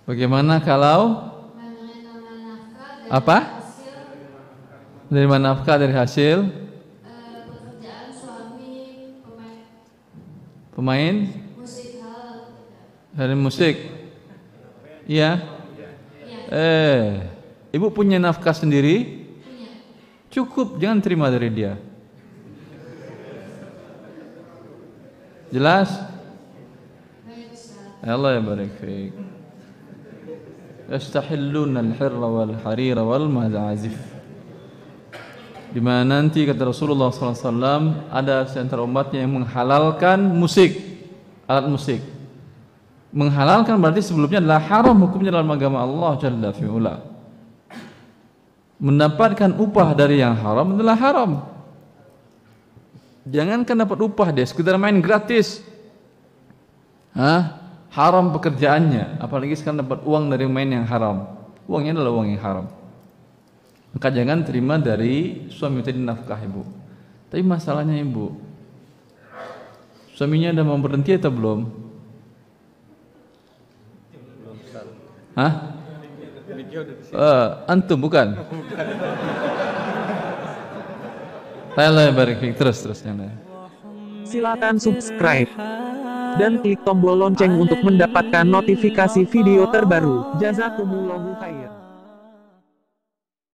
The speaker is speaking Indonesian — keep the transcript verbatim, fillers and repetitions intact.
Bagaimana kalau apa? Dari mana nafkah dari hasil pekerjaan suami pemain pemain musik hal dari musik. Iya. ya Eh, ibu punya nafkah sendiri? punya Cukup, jangan terima dari dia. Jelas? baik Ustaz. Allah ya barik fiik. Yastahilluna al-hirra wal harira wal mazazif. Di mana nanti kata Rasulullah sallallahu alaihi wasallam ada antara umatnya yang menghalalkan musik, alat musik. Menghalalkan berarti sebelumnya adalah haram hukumnya dalam agama Allah Jalla fi'ula. Mendapatkan upah dari yang haram adalah haram. Jangankan dapat upah dia sekedar main gratis. Hah? Haram pekerjaannya, apalagi sekarang dapat uang dari main yang haram. Uangnya adalah uang yang haram. Maka jangan terima dari suami tadi nafkah ibu. Tapi masalahnya ibu, suaminya udah mau berhenti atau belum? Hah? Uh, antum bukan? Allah barik fiik. Terus terus yang lain. Silakan subscribe dan klik tombol lonceng untuk mendapatkan notifikasi video terbaru. Jazakumullahu khair.